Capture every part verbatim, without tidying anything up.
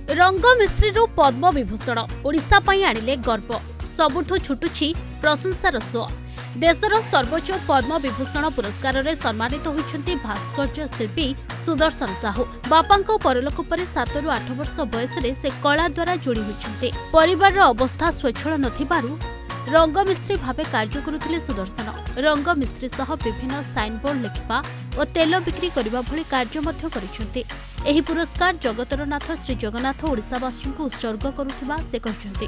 रंग मिस्त्री पद्म विभूषण ओडिशा पई आनिले गर्व सबुठु छुटुछि प्रशंसार स्व। देशर सर्वोच्च पद्म विभूषण पुरस्कार रे सम्मानित होइछन्ति भास्कर्य शिल्पी सुदर्शन साहू। बापांको परलोक परे सात रु आठ वर्ष बयस रे से कला द्वारा जोड़ी होइछन्ति। परिवार अवस्था स्वच्छल नथिबारु रंग मिस्त्री भावे कार्य करुथिले सुदर्शन। रंग मिस्त्री सह विभिन्न साइनबोर्ड लिखिबा और तेल बिक्री करबा भली कार्य मध्य करिसन्ति। एही पुरस्कार जगतर नाथ श्री जगन्नाथ ओडिशावासी को उत्सर्ग करुथिबा से कहछन्ति।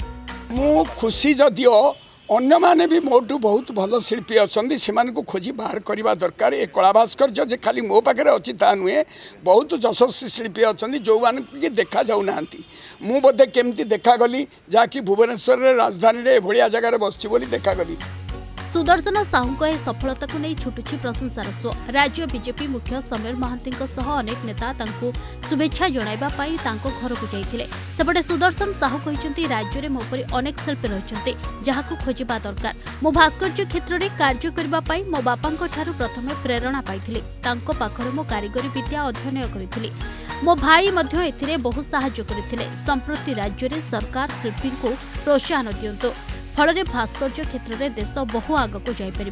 मु खुशी जदियो अन्य माने भी मोटू बहुत भल शिल्पी अच्छा से खोजी बाहर करने दरकार। ये कला भास्कर्य जे खाली मो पाखे अच्छी ता नुहे बहुत यशस्वी शिल्पी अच्छा जो कि देखा जाऊना मु बोधे केमती देखा गली जहाँकि भुवनेश्वर राजधानी रे भलिया जगार बसची बोली देखा गली। सुदर्शन साहू यह सफलता को नहीं छुटुछि प्रशंसार स्व। राज्य बीजेपी मुख्य समीर महांती सह अनेक नेता तांको शुभेच्छा जणाइबा पई तांको घर को जाइथिले। सेपटे सुदर्शन साहू कहिसंती राज्य में मो परि अनेक शिल्पी रहिसंती जहाकू खोजिबा दरकार। मो भास्कर्य क्षेत्र में कार्य करबा पई मो बापांको ठारू प्रथमे प्रेरणा पाइथिले। तांको पाखरे मो कारीगरी विद्या अध्ययन करिथिले। मो भाई मध्य एथिरे बहुत सहायता करथिले। संप्रति राज्य में सरकार शिल्पी को प्रोत्साहन दियंतो फल भास्कर्य क्षेत्र में देश बहु आगक जापर।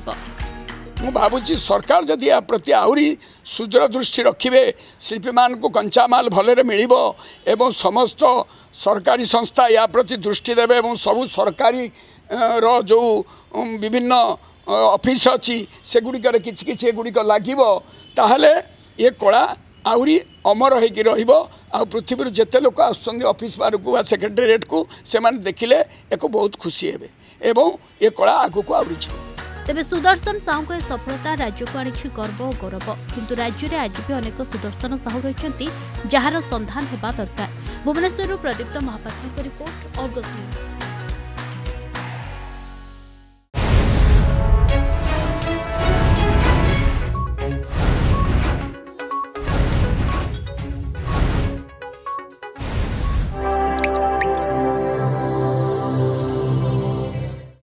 मु भावुची सरकार जदि या प्रति आहरी सुदृढ़ दृष्टि रखिबे शिल्पी मान को कंचा माल भलरे मिलिबो एवं समस्त सरकारी संस्था या प्रति दृष्टि देबे एवं सबु सरकारी रो जो विभिन्न ऑफिस अछि से गुडिकर किछि किछि गुडिक लागिबो ताहले ये कला आहरी अमर होइकी रहिबो। आ पृथ्वी जेते लोक आसुचंदी ऑफिस बारक बा सेक्रेटेरिएट को से माने देखिले एको बहुत खुशी हेबे एवं ये कला आगु को आवरी छ। तेबे सुदर्शन साहू को सफलता राज्य को आनिछि गर्व और गौरव। किंतु राज्य रे आज भी अनेक सुदर्शन साहू रहिसंती जहार संधान हेबा दरकार। भुवनेश्वर प्रदीप्त महापात्र रिपोर्ट अर्गस न्यूज।